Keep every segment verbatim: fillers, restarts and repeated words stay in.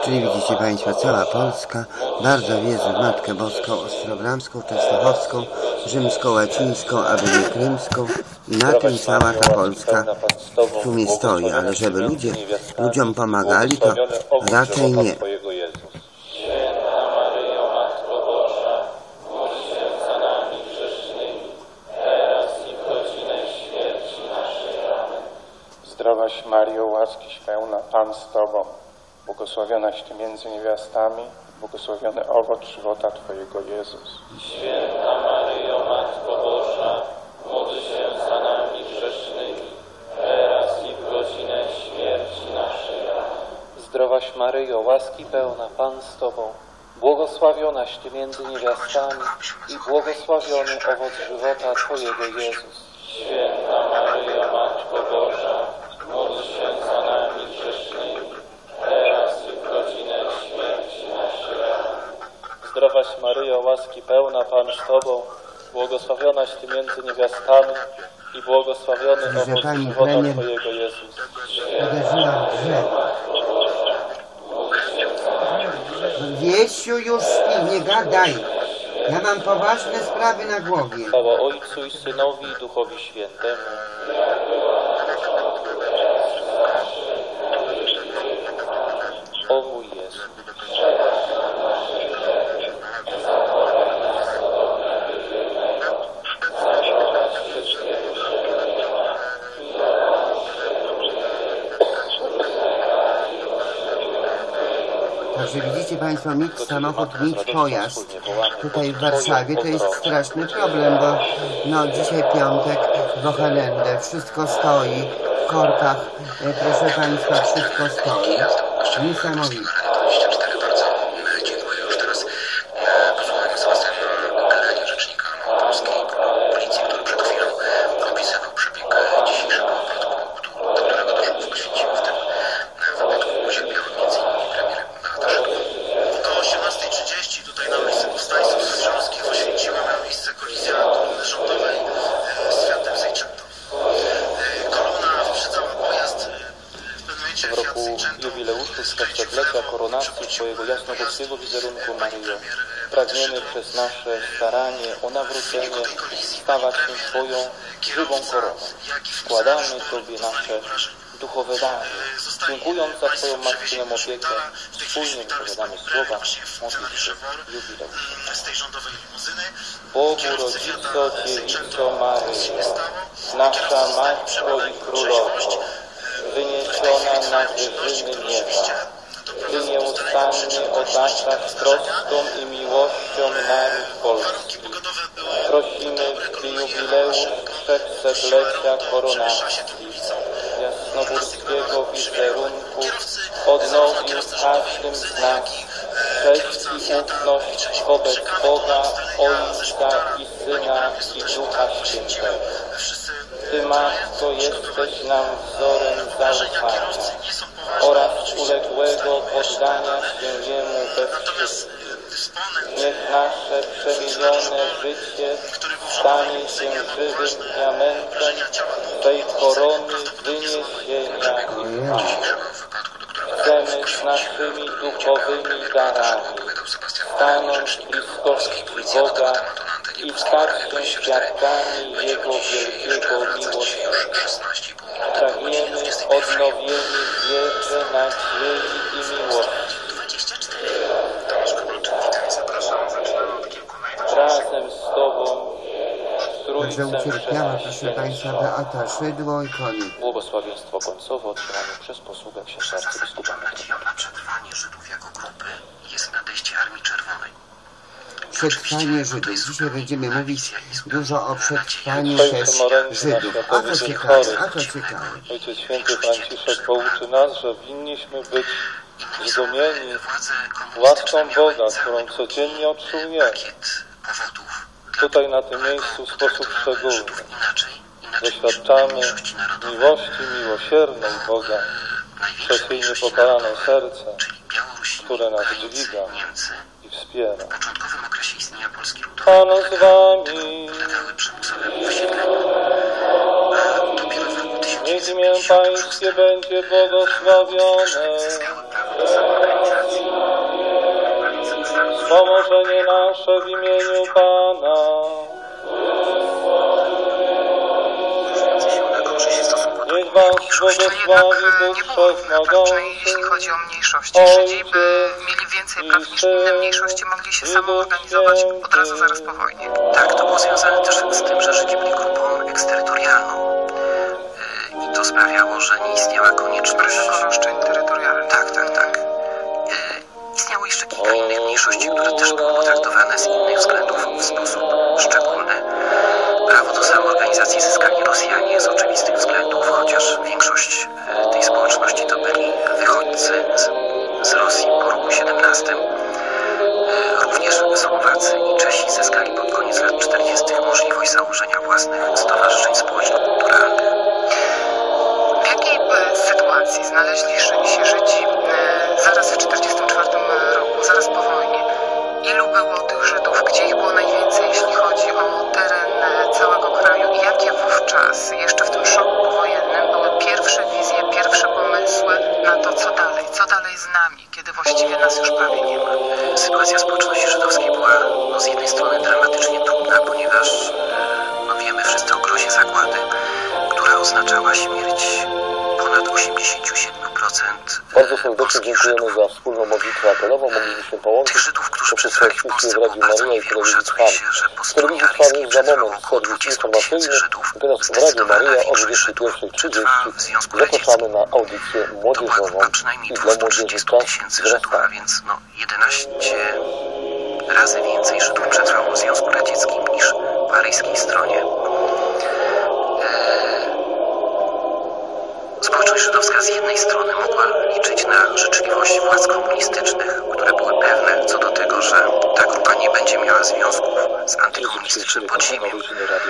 Czyli widzicie Państwo, cała Polska bardzo wierzy w Matkę Boską Ostrobramską, Częstochowską, Rzymsko-Łacińską, aby nie krymską. I na tym cała ta Polska w sumie stoi, ale żeby ludzie ludziom pomagali, to raczej nie. Zdrowaś Maryjo, łaskiś pełna, Pan z Tobą, błogosławionaś Ty między niewiastami, błogosławiony owoc żywota Twojego, Jezus. Święta Maryjo, Matko Boża, módl się za nami grzesznymi, teraz i w godzinę śmierci naszej. Amen. Zdrowaś Maryjo, łaski pełna, Pan z Tobą, błogosławionaś Ty między niewiastami i błogosławiony owoc żywota Twojego, Jezus. Święta Maryjo, Matko Boża, módl się za nami grzesznymi, teraz i w godzinę śmierci naszej. Amen. Zdrowaś Maryjo, łaski pełna, Pan z Tobą, błogosławionaś Ty między niewiastami i błogosławiony owoc żywota Twojego, Jezus. Uderzyłam w drzewo. Wiesiu, już śpi, nie gadaj. Ja mam poważne sprawy na głowie. Chwała Ojcu i Synowi i Duchowi Świętemu. O mój Jezu. Także widzicie Państwo, mieć samochód, mieć pojazd tutaj w Warszawie to jest straszny problem, bo no dzisiaj piątek, Wochenende, wszystko stoi, w korkach, proszę Państwa, wszystko stoi. Niesamowite. Twojego jasnobowskiego wizerunku, Maryjo, pragniemy przez nasze staranie o nawrócenie stawać się Twoją żywą koroną. Składamy Tobie nasze duchowe dary. Dziękując za Twoją matczyną opiekę, wspólnie wypowiadamy słowa modlitwy jubileuszu. Bogu Rodzico, Dziewico Maryjo, nasza Matko i Królowo, wyniesiona na wyżyny nieba, Ty nieustannie otaczasz troską i miłością naród polski. Prosimy, by jubileusz trzechsetlecia koronacji jasnogórskiego wizerunku odnowił każdym z nas cześć i ufność wobec Boga, Ojca i Syna i Ducha Świętego. Ty, Matko, jesteś nam wzorem zaufania oraz uległego poddania się Jemu we wszystkim. Niech nasze przemienione życie stanie się żywym diamentem tej korony wyniesienia. Chcemy z naszymi duchowymi darami stanąć w bliskości Boga i stać się świadkami Jego wielkiego miłości. Pragniemy odnowienia wierze, nadziei i miłości. Razem z Tobą, Także ucierpiała, proszę Państwa, Beata Szydło i koniec. Błogosławieństwo końcowe otrzymane przez posługę księdza arcybiskupa. Na przetrwanie Żydów jako grupy jest nadejście Armii Czerwonej. Przetrwanie Żydów. Dzisiaj będziemy mówić dużo o przetrwaniu też Żydów. A to ciekawe, a to ciekawe. Ojciec Święty Franciszek pouczy nas, że winniśmy być zdumieni łaską Boga, którą codziennie otrzymujemy. Tutaj na tym miejscu w sposób szczególny doświadczamy miłości miłosiernej Boga przez jej niepokalaną serce, które nas dźwiga i wspiera. Pan z Wami. Niech imię Pańskie będzie błogosławione. zbawienie nasze w imieniu Pana. Różniący się na korzyść w stosunku do Niech innych was mniejszości. błogosławi Jednak Bóg nie było równoważnej, jeśli Wszechmogący, chodzi o mniejszości. Żydzi by mieli więcej praw niż inne mniejszości, mogli się samoorganizować od razu zaraz po wojnie. Tak, to było związane też z tym, że Żydzi byli grupą eksterytorialną. Yy, I to sprawiało, że nie istniała konieczność... Brak roszczeń terytorialnych. Tak, tak, tak. Yy, istniało jeszcze kilka innych mniejszości, które też były potraktowane z innych względów w sposób szczególny. Prawo do samoorganizacji zyskali Rosjanie z oczywistych względów, chociaż większość yy, tej społeczności to byli wychodźcy z, z Rosji po roku siedemnastym. Yy, również Słowacy i Czesi zyskali pod koniec lat czterdziestych możliwość założenia własnych stowarzyszeń społeczno-kulturalnych. W jakiej e, sytuacji znaleźli się Żydzi e, zaraz w tysiąc dziewięćset czterdziestym czwartym roku, zaraz po wojnie? Ilu było tych Żydów? Gdzie ich było najwięcej, jeśli chodzi o teren e, całego kraju? I jakie wówczas, jeszcze w tym szoku powojennym, były pierwsze wizje, pierwsze pomysły na to, co dalej? Co dalej z nami, kiedy właściwie nas już prawie nie ma? Sytuacja społeczności żydowskiej była no, z jednej strony dramatycznie trudna, ponieważ no, wiemy wszyscy o grozie zagłady, która oznaczała śmierć ponad osiemdziesiąt siedem procent Bardzo serdecznie polskich dziękujemy Żydów. za wspólną modlitwę apelową. Mogliśmy połączyć Tych Żydów, którzy poprzez przetrwali w transmisję Polsce w było Radiu bardzo Maryja i niewielu. telewizji Szacuje Trwam. się, że po W stronie telewizji Trwam aryjskiej już za przetrwało moment około serwis dwudziestu tysięcy informacyjny. Żydów. Teraz w Radiu Zdecydowana Maryja o większość dwudziestej pierwszej Żydów przetrwała w trzydzieści Związku zapraszamy Radzieckim. na audycję To była młodzieżową grupa przynajmniej i dla dwustu młodzieży trzydziestu czas tysięcy Żydów, wzrasta. a więc no jedenaście razy więcej Żydów przetrwało w Związku Radzieckim niż po aryjskiej stronie. Społeczność żydowska z jednej strony mogła liczyć na życzliwość władz komunistycznych, które były pewne co do tego, że ta grupa nie będzie miała związków z antykomunistycznym podziemiem.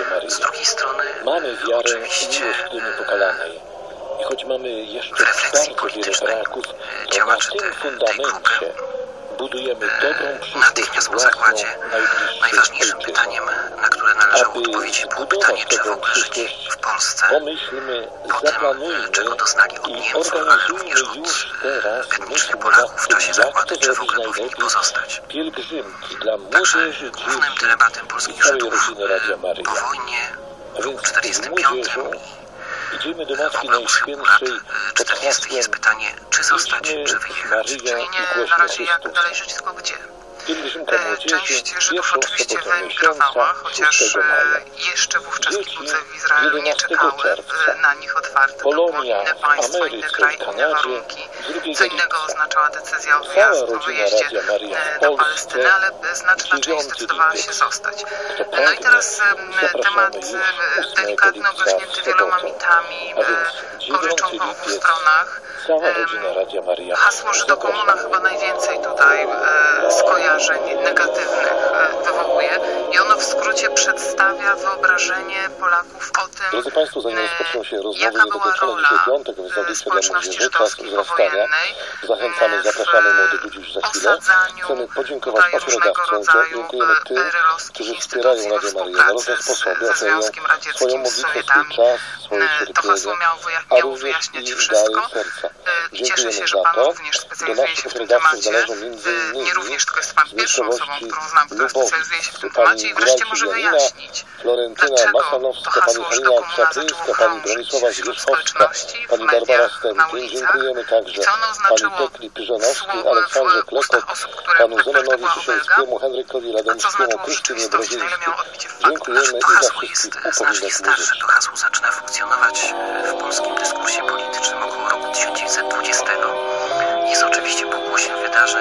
Z drugiej strony Mamy wiarę oczywiście i miłość do niepokalanej. I choć mamy jeszcze w refleksji bardzo wiele politycznej braków, to na działacze tym te, tej grupy fundamencie budujemy dobrą natychmiast przyszłość po własną zakładzie najbliższych najważniejszym ojczyzn. pytaniem, na które należało Aby odpowiedzieć, było zbudować pytanie, czy w taką ogóle Żydzi przyszłość, w Polsce pomyślmy, po tym, zaplanujmy czego doznali od i Niemców, ale organizujmy również od już teraz etnicznych myśl Polaków w nad czasie tym, jak zagłady, to czy w zrobić ogóle powinni najlepiej. pozostać. Pielgrzymki dla Także młodzieży, głównym dzieci tematem polskich i całej Żydów rodziny Radia Maryja. po wojnie A w więc roku czterdziestym z piątym młodzieżą idziemy do w Matki ogóle u kilku lat Najświętszej pod czterdziestych jest hasłem pytanie, czy zostać, Idźmy czy z wyjechać. Maryją Czyli i nie na głośmy razie jak Chrystusa. dalej żyć, tylko gdzie? Pielgrzymka E, młodzieży, Część Żydów pierwszą oczywiście sobotę wyemigrowała, miesiąca, chociaż szóstego maja. e, jeszcze wówczas Dzieci kibuce w Izraelu nie jedenastego czekały czerwca. e, na nich otwarte. To było Polonia inne w państwo, Ameryce, inny kraj, w inne Kanadzie, warunki. drugiego Co innego lipca. oznaczała decyzja o, Cała wyjazd, o rodzina wyjeździe Radia Maryja w e, do Polsce, Palestyny, ale znaczna część dziewiąty zdecydowała lipiec. się zostać. Kto No i pragnie, teraz e, zapraszamy temat już e, ósmego delikatny, lipca obrośnięty w wieloma sobotę. mitami, A więc e, goryczą dziewiąty po obu lipiec. stronach. Cała Em, rodzina Radia Maryja. Hasło Żydokomuna Zapraszamy. chyba najwięcej tutaj e, skojarzeń negatywnych e, wywołuje i ono w skrócie przedstawia wyobrażenie Polaków o tym, Drodzy Państwo, zanim e, rozpoczną się rozmowy jaka była niedokończone rola dzisiaj piątek w e, audycji dla społeczności młodzieży, czas żydowskiej wzrastania. powojennej Zachęcamy, e, w zapraszamy młodych ludzi już za chwilę. osadzaniu Chcemy podziękować tutaj różnego patriodawcom, rodzaju dziękujemy e, tym, perelowskich którzy instytucji wspierają we Radio Maryję na różne współpracy z, sposoby, ze oferują Związkiem swoją Radzieckim, z modlitwę, swój Sowietami. czas, swoje E, To cierpienie, hasło miało, wyja- a miało również wyjaśniać i wszystko. dary serca. E, Cieszę Dziękujemy się, że za Pan to. również Do specjalizuje naszych się w tym redaktorów temacie. należą między E, innymi Nie również tylko jest Pan z pierwszą osobą, miejscowości którą znam, która Lubowic, specjalizuje się w tym pani temacie i wreszcie może Janina, wyjaśnić, Florentyna dlaczego to Machanowska, pani hasło Halina Żydokomuna zaczęło Krzatyńska, pani krążyć Bronisława wśród Zwierzchowska, społeczności, w pani Barbara mediach, na Stępień. ulicach. Dziękujemy także I co ono pani znaczyło Tekli Pyżanowskiej, w- Aleksandrze w ustach Klekot, osób, które panu referendowała Zenonowi obelga? Ciesielskiemu, Henrykowi A co Radomskiemu, znaczyło w Krystynie rzeczywistości? Na ile miało Brodzińskiej. odbicie w faktach? Dziękujemy To i za hasło jest wszystkich znacznie upominać starsze. młodzieży. To hasło zaczyna funkcjonować w polskim dyskursie politycznym około roku tysiąc dziewięćset dwudziestego. Jest oczywiście pokłosiem wydarzeń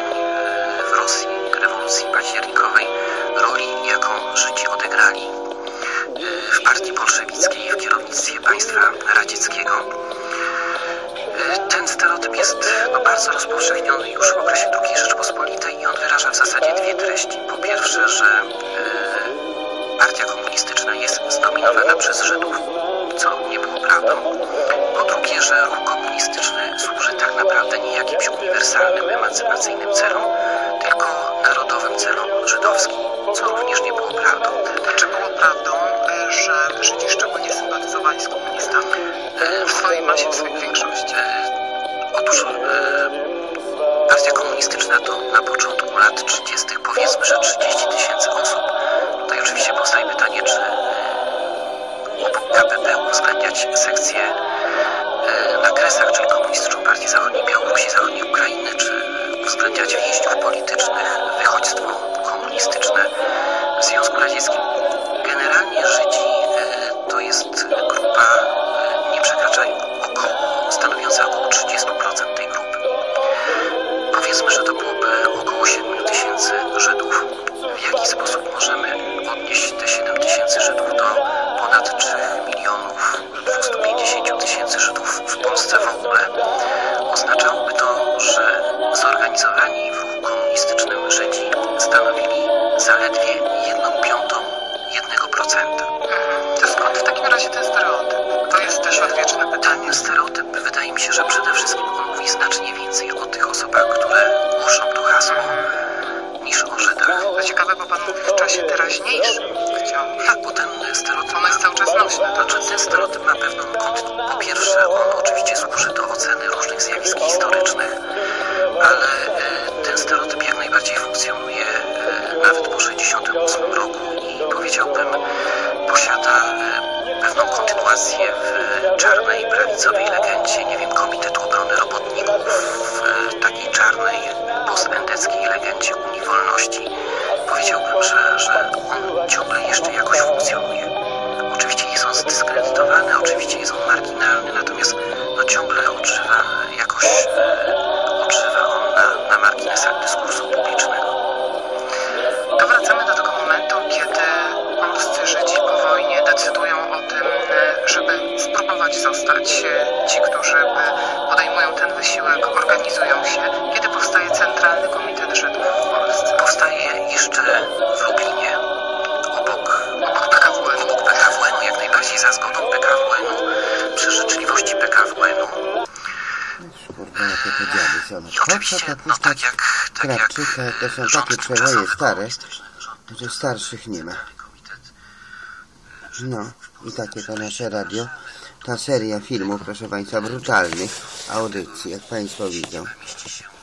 w Rosji, rewolucji październikowej, roli, jaką Żydzi odegrali w partii bolszewickiej, w kierownictwie państwa radzieckiego. Ten stereotyp jest no, bardzo rozpowszechniony już w okresie drugiej Rzeczpospolitej i on wyraża w zasadzie dwie treści. Po pierwsze, że e, partia komunistyczna jest zdominowana przez Żydów, co nie było prawdą. Po drugie, że ruch komunistyczny służy tak naprawdę nie jakimś uniwersalnym, emancypacyjnym celom, tylko narodowym celom żydowskim, co również nie było prawdą. Czy było prawdą, e, że Żydzi szczególnie sympatyzowali z komunistami? W swojej masie, w swojej większości. Otóż e, partia partia komunistyczna to na początku lat trzydziestych powiedzmy, że trzydzieści tysięcy osób. Tutaj oczywiście powstaje pytanie, czy obok K P B uwzględniać sekcję na Kresach, czyli Komunistyczną Partię Zachodniej Białorusi, Zachodniej Ukrainy, czy uwzględniać więźniów politycznych, wychodźstwo komunistyczne w Związku Radzieckim. Generalnie Żydzi to jest grupa nie przekraczająca około, stanowiąca około trzydzieści procent tej grupy. Powiedzmy, że to byłoby około siedem tysięcy Żydów. W jaki sposób możemy odnieść te siedem tysięcy Żydów do ponad trzech milionów dwieście pięćdziesiąt tysięcy Żydów w Polsce w ogóle? Oznaczałoby to, że zorganizowani w ruchu komunistycznym Żydzi stanowili zaledwie jedną piątą jednego procenta. To skąd w takim razie ten stereotyp? To jest też odwieczne pytanie. Ten stereotyp, wydaje mi się, że przede wszystkim on mówi znacznie więcej o tych osobach, które głoszą to hasło, niż o Żydach. To ciekawe, bo pan mówi w czasie teraźniejszym. Chciałbym. Tak, bo ten stereotyp... Ono jest cały czas nośne. Znaczy, ten stereotyp ma pewną... Po pierwsze, on oczywiście służy do oceny różnych zjawisk historycznych, ale ten stereotyp jak najbardziej funkcjonuje nawet po sześćdziesiątym ósmym roku i powiedziałbym, posiada pewną kontynuację w czarnej, prawicowej legendzie, nie wiem, Komitetu Obrony Robotników, w takiej czarnej, postendeckiej legendzie Unii Wolności. Powiedziałbym, że, że on ciągle jeszcze jakoś funkcjonuje. Oczywiście jest on zdyskredytowany, oczywiście jest on marginalny, natomiast no, ciągle odżywa jakoś, e, odżywa on na, na marginesach dyskursu publicznego. To wracamy do tego momentu, kiedy polscy Żydzi po wojnie decydują o tym, żeby spróbować zostać. Ci, którzy podejmują ten wysiłek, organizują się. Kiedy powstaje Centralny Komitet Żydów w Polsce? Powstaje jeszcze w Lublinie, obok, obok P K W N-u, obok P K W N-u, jak najbardziej za zgodą P K W N-u, przy życzliwości P K W N-u. Kurwa, jakie to dziady są. I oczywiście, no tak jak, tak jak Krawczyka, to są rząd takie tymczasowy przewoje stare, komunistyczny, rząd że starszych nie ma. komitet. No, i takie to nasze radio. Ta seria filmów, proszę Państwa, brutalnych audycji, jak Państwo widzą. Mieści się